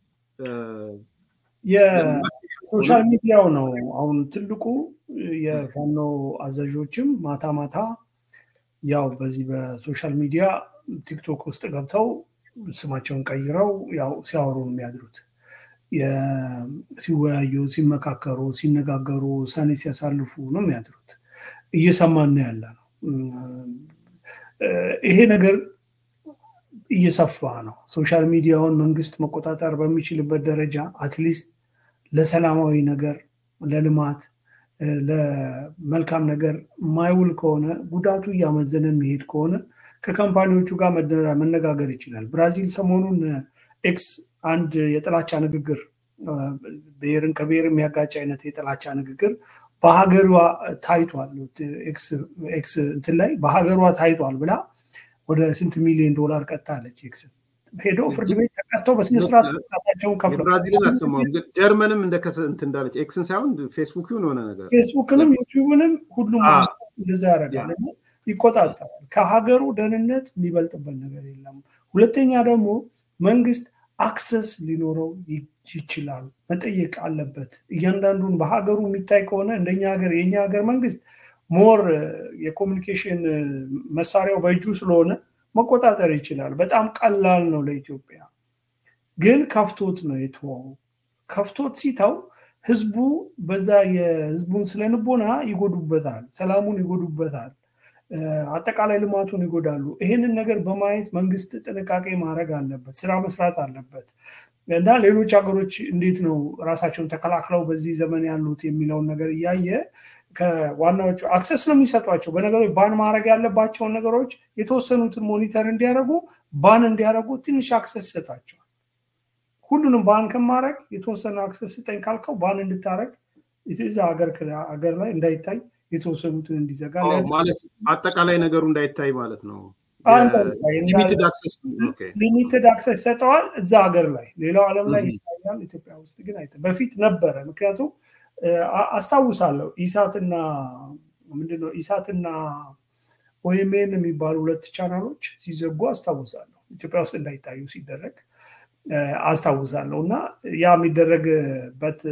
የሶሻል ሚዲያው ነው አሁን ትልቁ የፋኖ አዛዦችም ማታ ማታ ያው በዚህ በሶሻል ሚዲያ ቲክቶክ ውስጥ ገብተው ስማቸውን ቀይረው ያው ሲያወሩ ነው የሚያድሩት ሲወያዩ ሲመካከሩ ሲነጋገሩ ሰኔ ሲያሳልፉ ነው የሚያድሩት እየሰማን ያለ ነው ይሄ ነገር እየሰፋ ነው ሶሻል ሚዲያውን መንግስት መቆጣጠር በሚችልበት ደረጃ አትሊስት ለሰላማዊ ነገር ለልማት ለመልካም ነገር ማይውል ከሆነ ጉዳቱ ያመዘነ የሚሄድ ከሆነ ከካምፓኒዎቹ ጋር መነጋገር ይችላል ብራዚል ሰሞኑን ኤክስ አንድ የጥላቻ ንግግር ብሔርን ከብሔር የሚያጋጭ አይነት የጥላቻ ንግግር በሀገሯ ታይቷል ኤክስ ኤክስ እንትን ላይ በሀገሯ ታይቷል ብላ ወደ ስንት ሚሊዮን ዶላር ቀጣለች ኤክስ ሄዶ ፍርድ ቤት ተቀጣው በስነ ስርዓት ተቀጣቸው ከፍለው ብራዚልን አሰማው ጀርመንም እንደከሰ እንት እንዳለች ኤክስን ሳይሆን ፌስቡክ ነው ሆነ ነገር ፌስቡክንም ዩቲዩብንም ሁሉም እንደዛ ያደርጋል ይቆጣጣል ከሀገሩ ደህንነት የሚበልጥበት ነገር የለም ሁለተኛ ደግሞ መንግስት አክሰስ ሊኖረው ይችላል መጠየቅ አለበት እያንዳንዱን በሀገሩ የሚታይ ከሆነ እንደኛ ሀገር የኛ ሀገር መንግስት ሞር የኮሙኒኬሽን መሳሪያው በእጁ ስለሆነ መቆጣጠር ይችላል በጣም ቀላል ነው ለኢትዮጵያ ግን ከፍቶት ነው የተወው ከፍቶት ሲታው ህዝቡ በዛ የህዝቡን ስለንቦና ይጎዱበታል ሰላሙን ይጎዱበታል አጠቃላይ ልማቱን ይጎዳሉ ይሄንን ነገር በማየት መንግስት ጥንቃቄ ማድረግ አለበት ስራ መስራት አለበት እና ሌሎች ሀገሮች እንዴት ነው ራሳቸውን ተከላክለው በዚህ ዘመን ያሉት የሚለው ነገር ያየ ከዋናዎቹ አክሰስ ነው የሚሰጧቸው በነገሮች ባን ማድረግ ያለባቸው ነገሮች የተወሰኑትን ሞኒተር እንዲያደርጉ ባን እንዲያደርጉ ትንሽ አክሰስ ሰጣቸው ሁሉንም ባን ከማድረግ የተወሰነ አክሰስ ስጠኝ ካልከው ባን እንድታረግ እዛ ሀገር ሀገር ላይ እንዳይታይ የተወሰኑትን እንዲዘጋ ማለት አጠቃላይ ነገሩ እንዳይታይ ማለት ነው ሊሚትድ አክሰስ ሊሚትድ አክሰስ ሰጠዋል እዛ ሀገር ላይ ሌላው ዓለም ላይ ይታያል ኢትዮጵያ ውስጥ ግን አይተ በፊት ነበረ ምክንያቱም አስታውሳለሁ ኢሳትና ምንድነው ኢሳትና ኦኤምኤን የሚባሉ ሁለት ቻናሎች ሲዘጉ አስታውሳለሁ ኢትዮጵያ ውስጥ እንዳይታዩ ሲደረግ አስታውሳለሁና ያ የሚደረግበት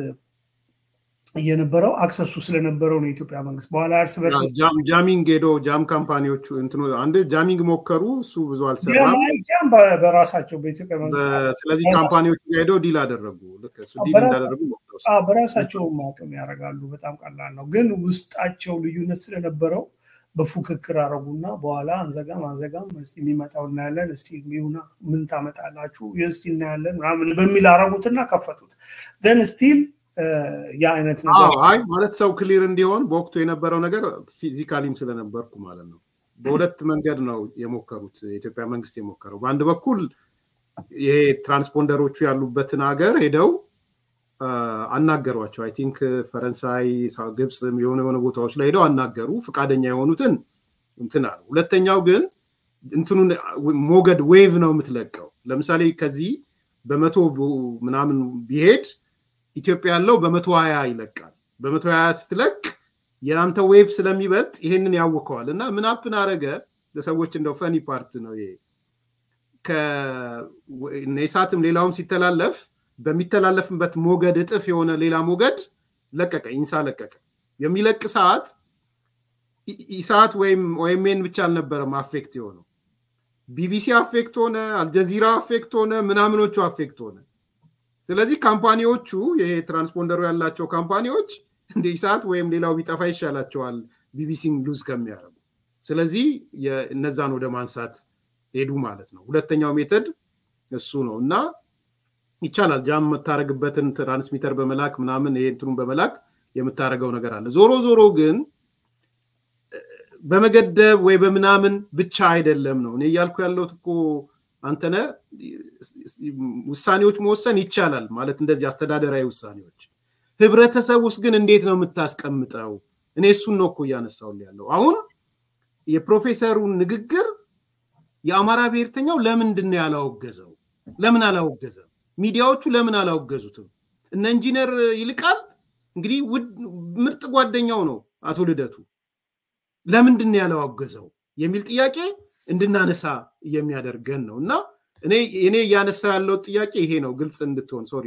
የነበረው አክሰሱ ስለነበረው ነው ኢትዮጵያ መንግስት በኋላ አርስ በርስ ጃሚንግ ሄዶ ጃም ካምፓኒዎቹ እንትኑ አንድ ጃሚንግ ሞከሩ እሱ ብዙ አልሰራም ጃም በራሳቸው በኢትዮጵያ መንግስት ስለዚህ ካምፓኒዎቹ ሄዶ ዲል አደረጉ ልክ እሱ ዲል እንዳደረጉ አዎ በራሳቸው ማቀም ያረጋሉ በጣም ቀላል ነው ግን ውስጣቸው ልዩነት ስለነበረው በፉክክር አረጉና በኋላ አንዘጋም አንዘጋም እስቲ የሚመጣው እናያለን እስቲ ሚውና ምን ታመጣላችሁ እስቲ እናያለን ምናምን በሚል አረጉትና ከፈቱት then still ያ አይነት ነገር አዎ አይ ማለት ሰው ክሊር እንዲሆን በወቅቱ የነበረው ነገር ፊዚካሊም ስለነበርኩ ማለት ነው በሁለት መንገድ ነው የሞከሩት የኢትዮጵያ መንግስት የሞከረው በአንድ በኩል ይሄ ትራንስፖንደሮቹ ያሉበትን ሀገር ሄደው አናገሯቸው አይ ቲንክ ፈረንሳይ ግብጽ የሆነ የሆነ ቦታዎች ላይ ሄደው አናገሩ ፍቃደኛ የሆኑትን እንትና ሁለተኛው ግን እንትኑን ሞገድ ዌቭ ነው የምትለቀው ለምሳሌ ከዚህ በመቶ ምናምን ቢሄድ ኢትዮጵያ ያለው በመቶ ሃያ ይለቃል በመቶ ሃያ ስትለቅ ያንተ ዌቭ ስለሚበልጥ ይሄንን ያወቀዋልና ምን አፕን አረገ ለሰዎች እንደው ፈኒ ፓርት ነው ይሄ ከኔሳትም ሌላውም ሲተላለፍ በሚተላለፍበት ሞገድ እጥፍ የሆነ ሌላ ሞገድ ለቀቀ ኢንሳ ለቀቀ የሚለቅ ሰዓት ኢሳት ወይም ኦኤምኤን ብቻ አልነበረም አፌክት የሆነው ቢቢሲ አፌክት ሆነ አልጀዚራ አፌክት ሆነ ምናምኖቹ አፌክት ሆነ ስለዚህ ካምፓኒዎቹ ይሄ ትራንስፖንደሩ ያላቸው ካምፓኒዎች እንደ ኢሳት ወይም ሌላው ቢጠፋ ይሻላቸዋል ቢቢሲን ሉዝ ከሚያረጉ ስለዚህ የነዛን ወደ ማንሳት ሄዱ ማለት ነው ሁለተኛው ሜተድ እሱ ነውና ይቻላል ጃም መታረግበትን ትራንስሚተር በመላክ ምናምን ይሄ እንትሩን በመላክ የምታረገው ነገር አለ ዞሮ ዞሮ ግን በመገደብ ወይ በመናምን ብቻ አይደለም ነው እኔ ያልኩ ያለው እኮ አንተነ ውሳኔዎች መወሰን ይቻላል ማለት እንደዚህ አስተዳደራዊ ውሳኔዎች ህብረተሰብ ውስጥ ግን እንዴት ነው የምታስቀምጠው እኔ እሱን ነው እኮ ያነሳው ያለው አሁን የፕሮፌሰሩ ንግግር የአማራ ብሔርተኛው ለምንድን ነው ያላወገዘው ለምን አላወገዘው ሚዲያዎቹ ለምን አላወገዙትም እነ ኢንጂነር ይልቃል እንግዲህ ምርጥ ጓደኛው ነው አቶ ልደቱ ለምንድን ነው ያላወገዘው የሚል ጥያቄ እንድናነሳ የሚያደርገን ነውና እኔ እኔ ያነሳ ያለው ጥያቄ ይሄ ነው ግልጽ እንድትሆን ሶሪ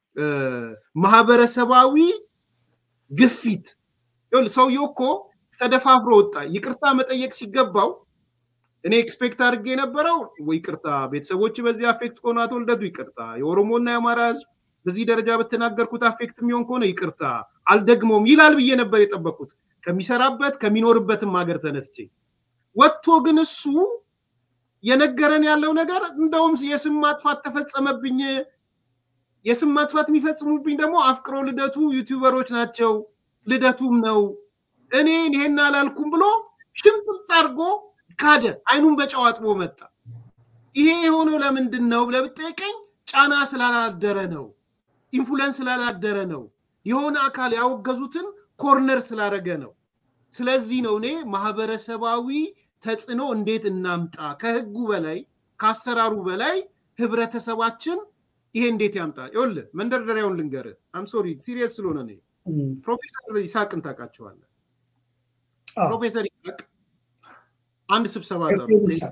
ማህበረሰባዊ ግፊት ይል ሰውየው እኮ ተደፋፍሮ ወጣ ይቅርታ መጠየቅ ሲገባው እኔ ኤክስፔክት አድርጌ ነበረው ወይ ይቅርታ ቤተሰቦች በዚህ አፌክት ሆኖ አቶ ልደቱ ይቅርታ የኦሮሞና የአማራዝ በዚህ ደረጃ በተናገርኩት አፌክት የሚሆን ከሆነ ይቅርታ አልደግሞም ይላል ብዬ ነበር የጠበቁት ከሚሰራበት ከሚኖርበትም ሀገር ተነስቼ ወጥቶ ግን እሱ የነገረን ያለው ነገር እንደውም የስም ማጥፋት ተፈጸመብኝ የስም ማጥፋት የሚፈጽሙብኝ ደግሞ አፍቅሮ ልደቱ ዩቲዩበሮች ናቸው ልደቱም ነው እኔ ይሄን አላልኩም ብሎ ሽምጥጥ አርጎ ካደ አይኑን በጨዋጥቦ መጣ ይሄ የሆነው ለምንድን ነው ለብጠይቀኝ ጫና ስላላደረ ነው ኢንፍሉዌንስ ስላላደረ ነው የሆነ አካል ያወገዙትን ኮርነር ስላረገ ነው ስለዚህ ነው እኔ ማህበረሰባዊ ተጽኖ እንዴት እናምጣ ከህጉ በላይ ካሰራሩ በላይ ህብረተሰባችን ይሄ እንዴት ያምጣ ይወል መንደርደሪያውን ልንገር አም ሶሪ ሲሪየስ ስለሆነ ነው ፕሮፌሰር ይሳቅን ታቃቸዋለህ ፕሮፌሰር ይሳቅ አንድ ስብሰባ አለ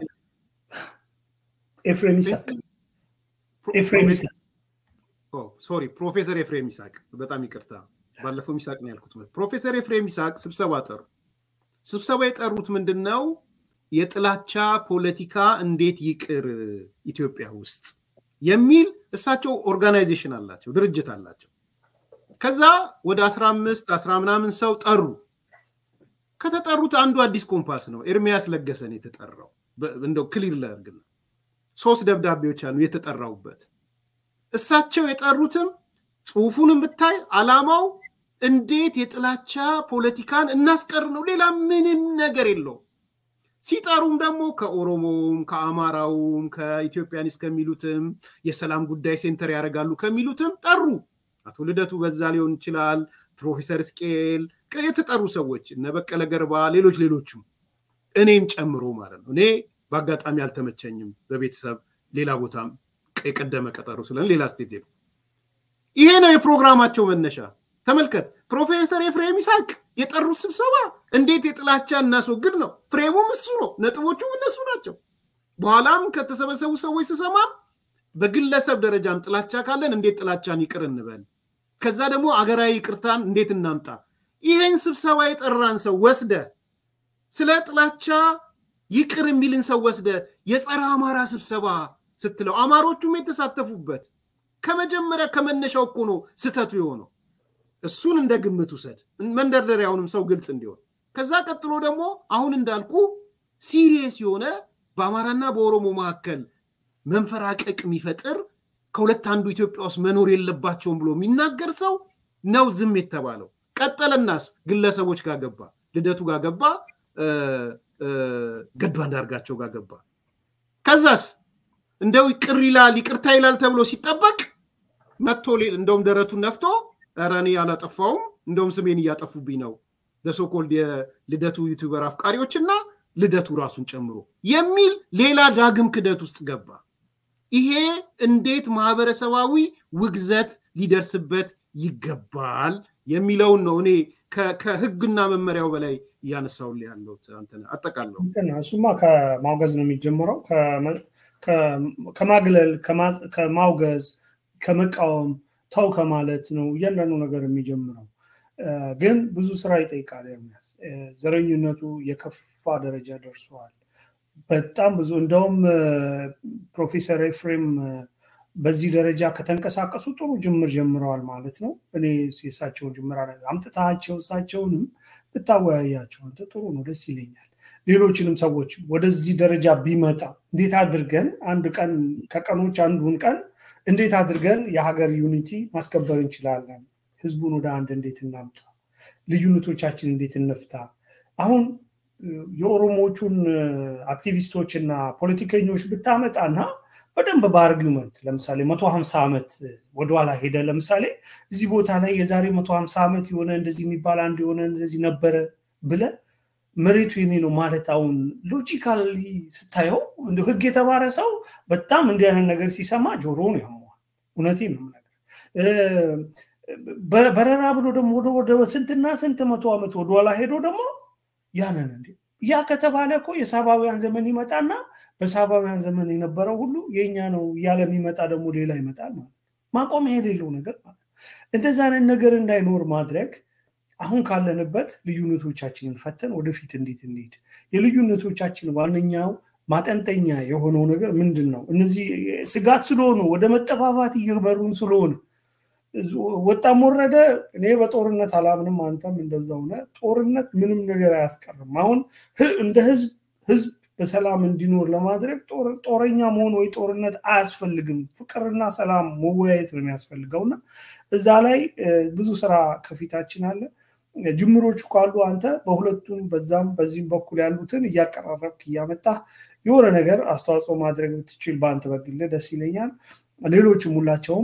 ኤፍሬም ይሳቅ ኤፍሬም ይሳቅ ኦ ሶሪ ፕሮፌሰር ኤፍሬም ይሳቅ በጣም ይቅርታ ባለፈው ይሳቅ ነው ያልኩት ፕሮፌሰር ኤፍሬም ይሳቅ ስብሰባ ጠሩ ስብሰባ የጠሩት ምንድነው የጥላቻ ፖለቲካ እንዴት ይቅር ኢትዮጵያ ውስጥ የሚል እሳቸው ኦርጋናይዜሽን አላቸው ድርጅት አላቸው ከዛ ወደ አስራ አምስት አስራ ምናምን ሰው ጠሩ ከተጠሩት አንዱ አዲስ ኮምፓስ ነው ኤርሚያስ ለገሰን የተጠራው እንደው ክሊር ላርግና ሶስት ደብዳቤዎች አሉ የተጠራውበት እሳቸው የጠሩትም ጽሁፉንም ብታይ አላማው እንዴት የጥላቻ ፖለቲካን እናስቀር ነው ሌላ ምንም ነገር የለው ሲጣሩም ደግሞ ከኦሮሞም ከአማራውም ከኢትዮጵያኒስ ከሚሉትም የሰላም ጉዳይ ሴንተር ያረጋሉ ከሚሉትም ጠሩ አቶ ልደቱ በዛ ሊሆን ይችላል ፕሮፌሰር ስኬል ከተጠሩ ሰዎች እነ በቀለ ገርባ ሌሎች ሌሎችም እኔም ጨምሮ ማለት ነው እኔ ባጋጣሚ አልተመቸኝም በቤተሰብ ሌላ ቦታም የቀደመ ቀጠሮ ስለን ሌላ ስቴት ሄዱ ይሄ ነው የፕሮግራማቸው መነሻ ተመልከት ፕሮፌሰር ኤፍሬም ይሳቅ የጠሩት ስብሰባ እንዴት የጥላቻ እናስወግድ ነው ፍሬሙም እሱ ነው ነጥቦቹም እነሱ ናቸው በኋላም ከተሰበሰቡ ሰዎች ተሰማ በግለሰብ ደረጃም ጥላቻ ካለን እንዴት ጥላቻን ይቅር እንበል ከዛ ደግሞ አገራዊ ይቅርታን እንዴት እናምጣ ይሄን ስብሰባ የጠራን ሰው ወስደ ስለ ጥላቻ ይቅር የሚልን ሰው ወስደ የጸረ አማራ ስብሰባ ስትለው አማሮቹም የተሳተፉበት ከመጀመሪያ ከመነሻው እኮ ነው ስተቱ የሆነው እሱን እንደ ግምት ውሰድ መንደርደሪያውንም ሰው ግልጽ እንዲሆን ከዛ ቀጥሎ ደግሞ አሁን እንዳልኩ ሲሪየስ የሆነ በአማራና በኦሮሞ መካከል መንፈራቀቅ የሚፈጥር ከሁለት አንዱ ኢትዮጵያ ውስጥ መኖር የለባቸውም ብሎ የሚናገር ሰው ነው ዝም የተባለው። ቀጠለናስ ግለሰቦች ጋር ገባ፣ ልደቱ ጋር ገባ፣ ገዱ አንዳርጋቸው ጋር ገባ። ከዛስ እንደው ቅር ይላል ይቅርታ ይላል ተብሎ ሲጠበቅ መጥቶ እንደውም ደረቱን ነፍቶ ኧረ እኔ አላጠፋውም እንደውም ስሜን እያጠፉብኝ ነው ለሶኮልድ የልደቱ ዩቲዩበር አፍቃሪዎችና ልደቱ ራሱን ጨምሮ የሚል ሌላ ዳግም ክደት ውስጥ ገባ። ይሄ እንዴት ማህበረሰባዊ ውግዘት ሊደርስበት ይገባል የሚለውን ነው እኔ ከህግና መመሪያው በላይ ያነሳውል ያለው አንተና አጠቃለው እሱማ ከማውገዝ ነው የሚጀምረው ከማግለል ከማውገዝ ከመቃወም ተው ከማለት ነው እያንዳንዱ ነገር የሚጀምረው። ግን ብዙ ስራ ይጠይቃል። የሚያስ ዘረኝነቱ የከፋ ደረጃ ደርሷል። በጣም ብዙ እንደውም ፕሮፌሰር ኤፍሬም በዚህ ደረጃ ከተንቀሳቀሱ ጥሩ ጅምር ጀምረዋል ማለት ነው። እኔ የሳቸው ጅምር አለ አምጥታቸው ሳቸውንም ብታወያያቸው አንተ ጥሩ ነው ደስ ይለኛል። ሌሎችንም ሰዎች ወደዚህ ደረጃ ቢመጣ እንዴት አድርገን አንድ ቀን ከቀኖች አንዱን ቀን እንዴት አድርገን የሀገር ዩኒቲ ማስከበር እንችላለን? ህዝቡን ወደ አንድ እንዴት እናምጣ? ልዩነቶቻችን እንዴት እንፍታ? አሁን የኦሮሞቹን አክቲቪስቶችና ፖለቲከኞች ብታመጣና በደንብ በአርጊውመንት ለምሳሌ መቶ ሃምሳ ዓመት ወደኋላ ሄደ ለምሳሌ እዚህ ቦታ ላይ የዛሬ መቶ ሃምሳ ዓመት የሆነ እንደዚህ የሚባል አንድ የሆነ እንደዚህ ነበር ብለ መሬቱ የኔ ነው ማለት አሁን ሎጂካሊ ስታየው እንደ ህግ የተባረ ሰው በጣም እንዲህ አይነት ነገር ሲሰማ ጆሮውን ያመዋል። እውነቴን ነው ነገር በረራ ብሎ ደግሞ ወደ ስንትና ስንት መቶ ዓመት ወደኋላ ሄዶ ደግሞ ያነን እንዴ ያ ከተባለ እኮ የሳባውያን ዘመን ይመጣና በሳባውያን ዘመን የነበረው ሁሉ የኛ ነው ያለ የሚመጣ ደግሞ ሌላ ይመጣል ማለት ማቆም የሌለው ነገር ማለት እንደዛ አይነት ነገር እንዳይኖር ማድረግ አሁን ካለንበት ልዩነቶቻችንን ፈተን ወደፊት እንዴት እንሄድ የልዩነቶቻችን ዋነኛው ማጠንጠኛ የሆነው ነገር ምንድነው? እነዚህ ስጋት ስለሆኑ ወደ መጠፋፋት እየበሩን ስለሆነ ወጣም ወረደ እኔ በጦርነት አላምንም አንተም እንደዛው ነው። ጦርነት ምንም ነገር አያስቀርም። አሁን እንደ ህዝብ ህዝብ በሰላም እንዲኖር ለማድረግ ጦረኛ መሆን ወይ ጦርነት አያስፈልግም። ፍቅርና ሰላም መወያየት ነው የሚያስፈልገውና እዛ ላይ ብዙ ስራ ከፊታችን አለ። ጅምሮቹ ካሉ አንተ በሁለቱም በዛም በዚህም በኩል ያሉትን እያቀራረብክ እያመጣ የሆነ ነገር አስተዋጽኦ ማድረግ ብትችል ባንተ በግል ደስ ይለኛል። ሌሎችም ሁላቸውም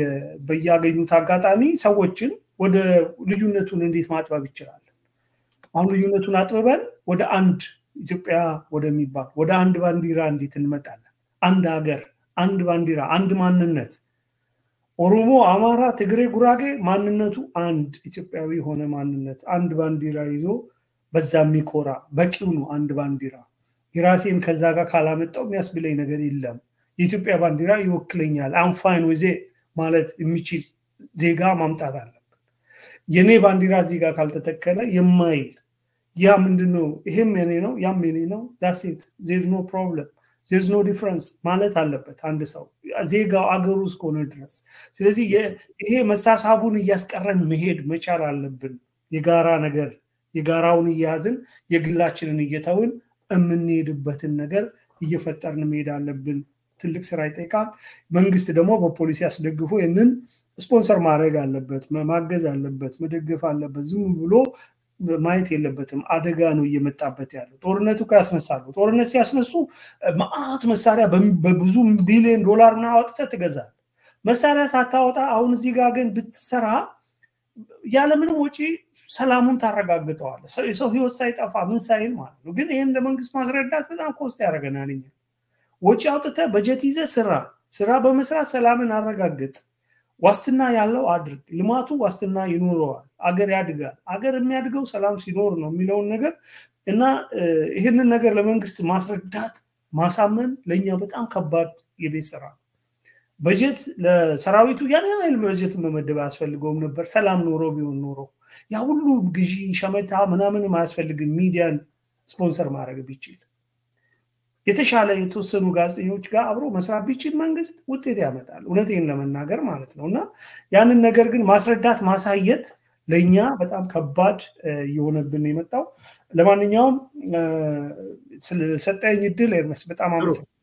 በያገኙት አጋጣሚ ሰዎችን ወደ ልዩነቱን እንዴት ማጥበብ ይችላል? አሁን ልዩነቱን አጥበበን ወደ አንድ ኢትዮጵያ ወደሚባል ወደ አንድ ባንዲራ እንዴት እንመጣለን? አንድ ሀገር፣ አንድ ባንዲራ፣ አንድ ማንነት ኦሮሞ፣ አማራ፣ ትግሬ፣ ጉራጌ ማንነቱ አንድ ኢትዮጵያዊ ሆነ ማንነት አንድ ባንዲራ ይዞ በዛም ይኮራ በቂው ነው። አንድ ባንዲራ የራሴን ከዛ ጋር ካላመጣው የሚያስብለኝ ነገር የለም። የኢትዮጵያ ባንዲራ ይወክለኛል አም ፋይን ወዜ ማለት የሚችል ዜጋ ማምጣት አለበት። የኔ ባንዲራ እዚህ ጋር ካልተተከለ የማይል ያ ምንድነው ይሄም የኔ ነው ያም የኔ ነው that's it there's no problem there's no difference ማለት አለበት አንድ ሰው ዜጋው አገሩ እስከሆነ ድረስ። ስለዚህ ይሄ መሳሳቡን እያስቀረን መሄድ መቻል አለብን። የጋራ ነገር የጋራውን እያዝን የግላችንን እየተውን እምንሄድበትን ነገር እየፈጠርን መሄድ አለብን። ትልቅ ስራ ይጠይቃል። መንግስት ደግሞ በፖሊሲ አስደግፎ የነን ስፖንሰር ማድረግ አለበት፣ ማገዝ አለበት፣ መደገፍ አለበት። ዝም ብሎ ማየት የለበትም። አደጋ ነው እየመጣበት ያለው። ጦርነቱ ካስነሳሉ ጦርነት ሲያስነሱ ማአት መሳሪያ በብዙ ቢሊዮን ዶላር እና አውጥተህ ትገዛለህ። መሳሪያ ሳታወጣ አሁን እዚህ ጋር ግን ብትሰራ ያለ ምንም ወጪ ሰላሙን ታረጋግጠዋለህ። ሰው ህይወት ሳይጠፋ ምን ሳይል ማለት ነው። ግን ይሄን ለመንግስት ማስረዳት በጣም ኮስት ያደርገናል። እኛ ወጪ አውጥተህ በጀት ይዘህ ስራ ስራ በመስራት ሰላምን አረጋግጥ፣ ዋስትና ያለው አድርግ፣ ልማቱ ዋስትና ይኖረዋል፣ አገር ያድጋል። አገር የሚያድገው ሰላም ሲኖር ነው የሚለውን ነገር እና ይሄንን ነገር ለመንግስት ማስረዳት ማሳመን ለኛ በጣም ከባድ የቤት ስራ። በጀት ለሰራዊቱ ያን ያህል በጀት መመደብ ያስፈልገውም ነበር። ሰላም ኖሮ ቢሆን ኖሮ ያ ሁሉ ግዢ ሸመታ ምናምን ማያስፈልግም። ሚዲያን ስፖንሰር ማድረግ ቢችል የተሻለ የተወሰኑ ጋዜጠኞች ጋር አብሮ መስራት ቢችል መንግስት ውጤት ያመጣል። እውነቴን ለመናገር ማለት ነውና ያንን ነገር ግን ማስረዳት ማሳየት ለኛ በጣም ከባድ የሆነብን የመጣው። ለማንኛውም ስለሰጠኝ እድል ኤርመስ በጣም አመሰግናለሁ።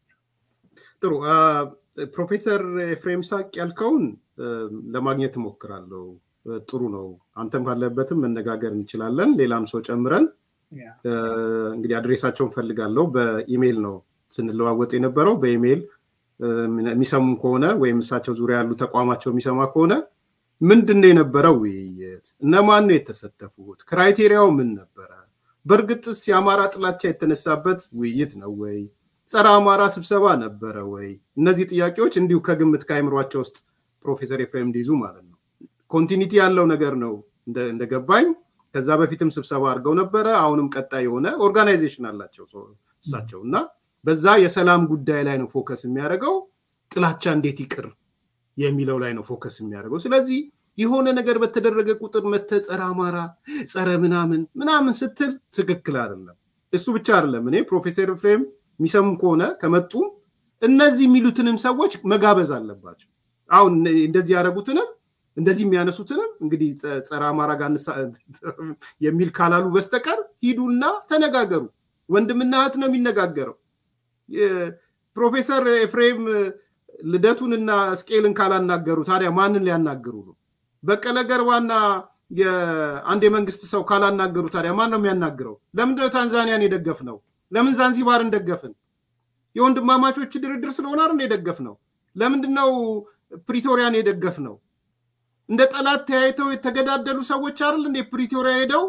ጥሩ ፕሮፌሰር ኤፍሬም ሳቅ ያልከውን ለማግኘት ሞክራለሁ። ጥሩ ነው አንተም ካለበትም መነጋገር እንችላለን ሌላም ሰው ጨምረን እንግዲህ አድሬሳቸውን ፈልጋለሁ በኢሜል ነው ስንለዋወጥ የነበረው በኢሜል የሚሰሙ ከሆነ ወይም እሳቸው ዙሪያ ያሉ ተቋማቸው የሚሰማ ከሆነ ምንድነው የነበረው ውይይት እነማን ነው የተሳተፉት ክራይቴሪያው ምን ነበር በርግጥስ የአማራ ጥላቻ የተነሳበት ውይይት ነው ወይ ጸረ አማራ ስብሰባ ነበር ወይ እነዚህ ጥያቄዎች እንዲሁ ከግምት ካይምሯቸው ውስጥ ፕሮፌሰር ኤፍሬም ዲዙ ማለት ነው ኮንቲኒቲ ያለው ነገር ነው እንደገባኝ ከዛ በፊትም ስብሰባ አድርገው ነበር አሁንም ቀጣይ የሆነ ኦርጋናይዜሽን አላቸው እሳቸውና በዛ የሰላም ጉዳይ ላይ ነው ፎከስ የሚያደርገው ጥላቻ እንዴት ይቅር የሚለው ላይ ነው ፎከስ የሚያደርገው ስለዚህ የሆነ ነገር በተደረገ ቁጥር መተጸራ አማራ ጸረ ምናምን ምናምን ስትል ትክክል አይደለም እሱ ብቻ አይደለም እኔ ፕሮፌሰር ኤፍሬም ሚሰሙ ከሆነ ከመጡ እነዚህ ሚሉትንም ሰዎች መጋበዝ አለባቸው አሁን እንደዚህ ያረጉትንም እንደዚህ የሚያነሱትንም እንግዲህ ጸረ አማራ ጋር የሚል ካላሉ በስተቀር ሂዱና ተነጋገሩ ወንድምና እህት ነው የሚነጋገረው ፕሮፌሰር ኤፍሬም ልደቱንና ስኬልን ካላናገሩ ታዲያ ማንን ሊያናገሩ ነው በቀለ ገርባና የአንድ የመንግስት ሰው ካላናገሩ ታዲያ ማን ነው የሚያናገረው ለምን ነው ታንዛኒያን የደገፍነው ለምን ዛንዚባርን ደገፍን የወንድማማቾች ድርድር ስለሆነ አይደል የደገፍነው ለምንድነው ፕሪቶሪያን የደገፍነው እንደ ጠላት ተያይተው የተገዳደሉ ሰዎች አይደል እንደ ፕሪቶሪያ ሄደው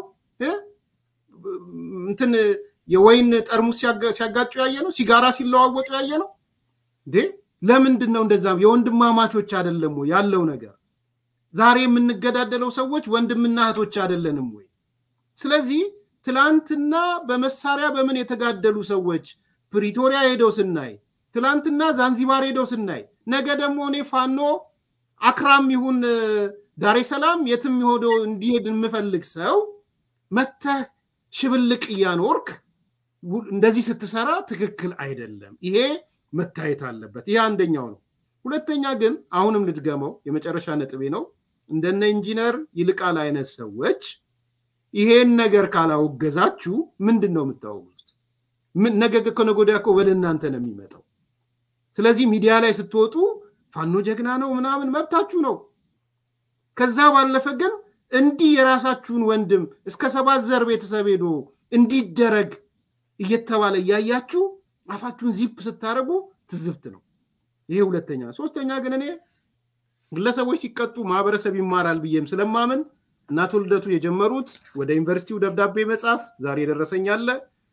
እንትን የወይን ጠርሙስ ሲያጋጩ ያየነው ሲጋራ ሲለዋወጡ ያየነው እንዴ ለምንድነው እንደዛም የወንድማማቾች አይደለም ወይ ያለው ነገር ዛሬ የምንገዳደለው ሰዎች ወንድምና እህቶች አይደለንም ወይ ስለዚህ ትላንትና በመሳሪያ በምን የተጋደሉ ሰዎች ፕሪቶሪያ ሄደው ስናይ ትላንትና ዛንዚባር ሄደው ስናይ ነገ ደግሞ እኔ ፋኖ አክራም ይሁን ዳሬ ሰላም የትም ይሆዶ እንዲሄድ እንፈልግ ሰው መተ ሽብልቅ ያኖርክ እንደዚህ ስትሰራ ትክክል አይደለም ይሄ መታየት አለበት ይሄ አንደኛው ነው ሁለተኛ ግን አሁንም ልድገመው የመጨረሻ ነጥቤ ነው እንደነ ኢንጂነር ይልቃል አይነት ሰዎች ይሄን ነገር ካላውገዛችሁ ምንድነው የምታውቁት ምን ነገ ከነጎዳኮ ወደ እናንተ ነው የሚመጣው ስለዚህ ሚዲያ ላይ ስትወጡ ፋኖ ጀግና ነው ምናምን መብታችሁ ነው ከዛ ባለፈ ግን እንዲ የራሳችሁን ወንድም እስከ ሰባት ዘር ቤተሰብ ሄዶ እንዲደረግ እየተባለ ያያችሁ አፋችሁን ዚፕ ስታረጉ ትዝብት ነው ይሄ ሁለተኛ ሶስተኛ ግን እኔ ግለሰቦች ሲቀጡ ማህበረሰብ ይማራል ብዬም ስለማመን እናቶ ልደቱ የጀመሩት ወደ ዩኒቨርሲቲው ደብዳቤ መጻፍ ዛሬ ደረሰኝ አለ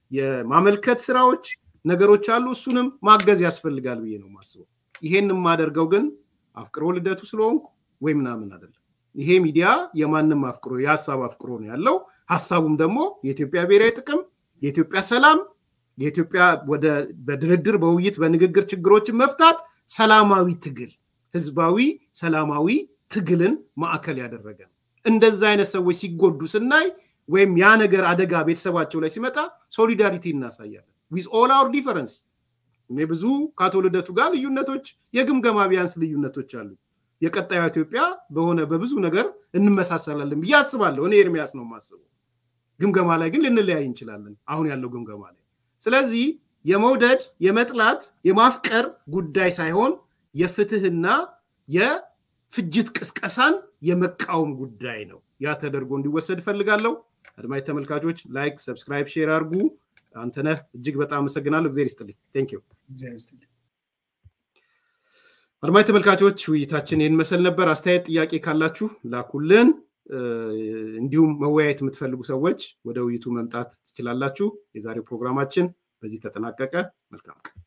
የማመልከት ስራዎች ነገሮች አሉ እሱንም ማገዝ ያስፈልጋል ብዬ ነው ማስበው ይሄንንም ማደርገው ግን አፍቅሮ ልደቱ ስለሆንኩ ወይ ምናምን አይደለም ይሄ ሚዲያ የማንንም አፍቅሮ ያሳብ አፍቅሮ ነው ያለው ሐሳቡም ደግሞ የኢትዮጵያ ብሔራዊ ጥቅም የኢትዮጵያ ሰላም የኢትዮጵያ ወደ በድርድር በውይይት በንግግር ችግሮችን መፍታት ሰላማዊ ትግል ህዝባዊ ሰላማዊ ትግልን ማዕከል ያደረገ እንደዛ አይነት ሰዎች ሲጎዱ ስናይ ወይም ያ ነገር አደጋ ቤተሰባቸው ላይ ሲመጣ ሶሊዳሪቲ እናሳያለን with all our difference እኔ ብዙ ካቶልደቱ ጋር ልዩነቶች የግምገማ ቢያንስ ልዩነቶች አሉ የቀጣዩ ኢትዮጵያ በሆነ በብዙ ነገር እንመሳሰላለን ያስባለሁ እኔ ኤርሚያስ ነው ማስበው ግምገማ ላይ ግን ልንለያይ እንችላለን አሁን ያለው ግምገማ ላይ ስለዚህ የመውደድ የመጥላት የማፍቀር ጉዳይ ሳይሆን የፍትህና የፍጅት ቅስቀሳን የመቃወም ጉዳይ ነው ያ ተደርጎ እንዲወሰድ ፈልጋለሁ አድማጭ ተመልካቾች ላይክ ሰብስክራይብ ሼር አድርጉ አንተነህ እጅግ በጣም አመሰግናለሁ እግዚአብሔር ይስጥልኝ ቴንክ ዩ አድማጭ ተመልካቾች ውይይታችን ይሄን መሰል ነበር አስተያየት ጥያቄ ካላችሁ ላኩልን እንዲሁም መወያየት የምትፈልጉ ሰዎች ወደ ውይይቱ መምጣት ትችላላችሁ የዛሬው ፕሮግራማችን በዚህ ተጠናቀቀ መልካም